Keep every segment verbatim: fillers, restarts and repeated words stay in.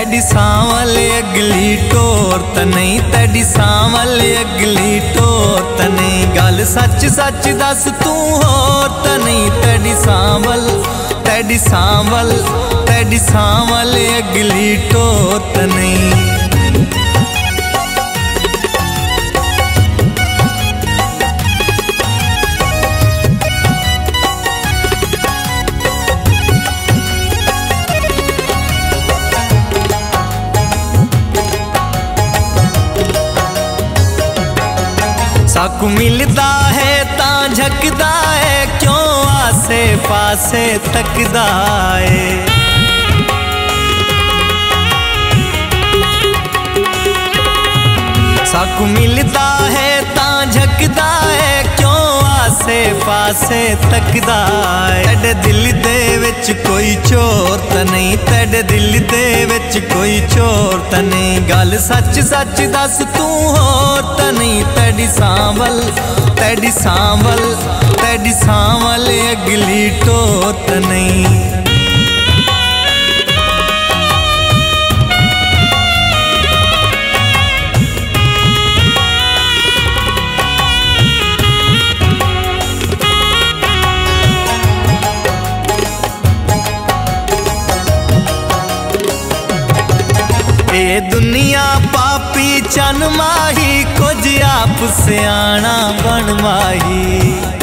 तेरी सांवल अगली टोर त नहीं, तेरी सांवल अगली टोर त नहीं। गल सच सच दस तू होर त नहीं, तेरी सांवल तेरी सांवल तेरी सांवल अगली टोर त नहीं। साकू मिलदा है ता झकदा है, क्यों आसे पासे तकदा है। साकू मिलदा है ता झकदा है, क्यों आसे पासे तकदा है। तेरे दिल दे विच कोई चोर त नहीं, तेरे दिल दे विच कोई चोर त नहीं। गल सच सच दस तू होर त नहीं, तेरी सांवल तेरी सांवल तेरी सांवल अगली टोर त नहीं। ए दुनिया पापी चन माही, कुछ आप सियाणा बन माही।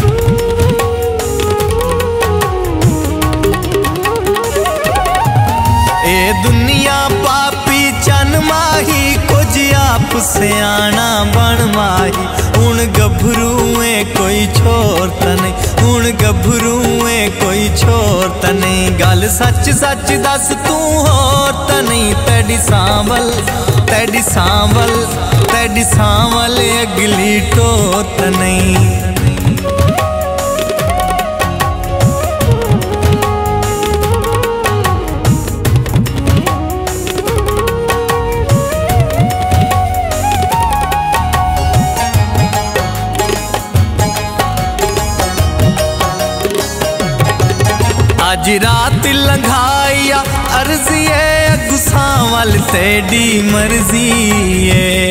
ए दुनिया पापी चन माही, कुछ आप सियाणा बन माही। हुण गभरूए कोई छोर त नहीं, हुण गभरूए कोई छोर त नहीं। गल सच सच दस तू होर त नहीं, तेरी सांवल तेरी सांवल तेरी सांवल अगली टोर त नहीं। आज रात लंघाया अर्जी है, गुस्सावल तेरी मर्जी है।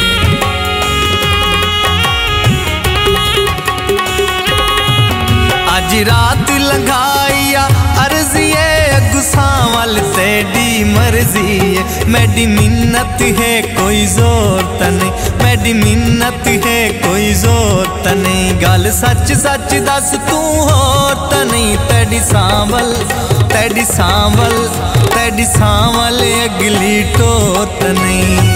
आज रात लंघाया अर्जी है, गुस्सावल तेरी मर्जी है। मेरी मिन्नत है कोई जोर त नहीं, मेरी मिन्नत है कोई जोर त नहीं। गल सच सच दस तू होर त नहीं, तेरी सांवल तेरी सांवल तेरी सांवल अगली टोर त नहीं।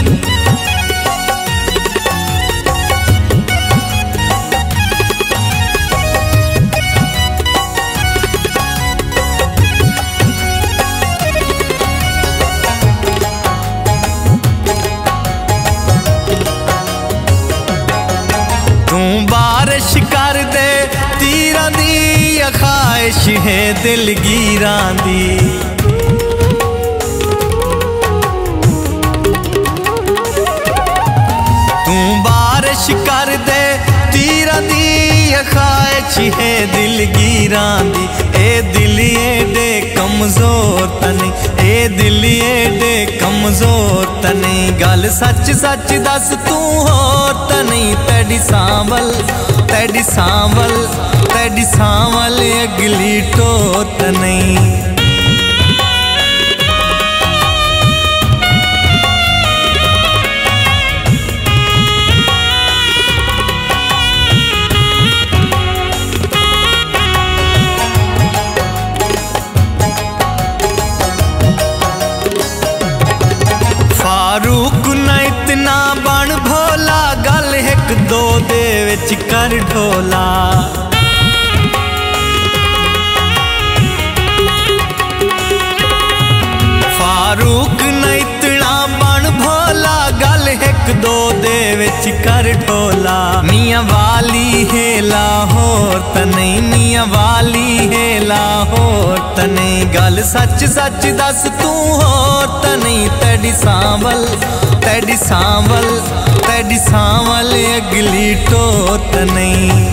तू बारिश कर दे तीरां दी, ख्वाहिश है दिल गीरां दी। तू बारिश कर दे तीरां दी, ख्वाहिश है दिल गीरां दी। ए दिल एडे कमजोर त नहीं, ए दिल एडे कमजोर त नहीं। गल सच सच दस तू होर त नहीं, तेरी सांवल तेरी सांवल तेरी सांवल अगली टोर त नहीं। फारूक न इतना बन भोला, गल एक दो दे विच कर ढोला। फारूक न इतना बन भोला, गल एक दो दे विच कर ढोला। मियां वाली है लाहौर त नहीं, मियां वाली है लाहौर त नहीं। गल सच सच दस तू होर त नहीं, तेरी सांवल तेरी सांवल तेरी सांवल अगली टोर त नहीं।